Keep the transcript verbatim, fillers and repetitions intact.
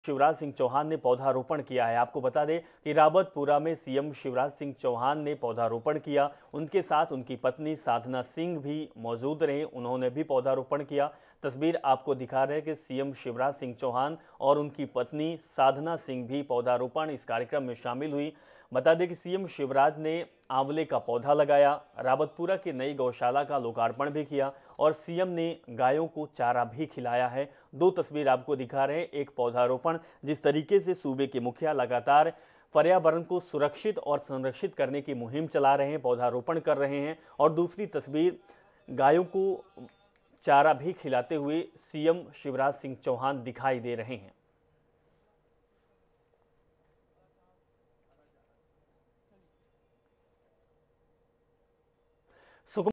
शिवराज सिंह चौहान ने पौधारोपण किया है। आपको बता दें कि रावतपुरा में सीएम शिवराज सिंह चौहान ने पौधारोपण किया। उनके साथ उनकी पत्नी साधना सिंह भी मौजूद रहे, उन्होंने भी पौधारोपण किया। तस्वीर आपको दिखा रहे हैं कि सीएम शिवराज सिंह चौहान और उनकी पत्नी साधना सिंह भी पौधारोपण इस कार्यक्रम में शामिल हुई। बता दें कि सीएम शिवराज ने आंवले का पौधा लगाया, रावतपुरा की नई गौशाला का लोकार्पण भी किया और सीएम ने गायों को चारा भी खिलाया है। दो तस्वीर आपको दिखा रहे हैं, एक पौधारोपण जिस तरीके से सूबे के मुखिया लगातार पर्यावरण को सुरक्षित और संरक्षित करने की मुहिम चला रहे हैं, पौधारोपण कर रहे हैं, और दूसरी तस्वीर गायों को चारा भी खिलाते हुए सीएम शिवराज सिंह चौहान दिखाई दे रहे हैं।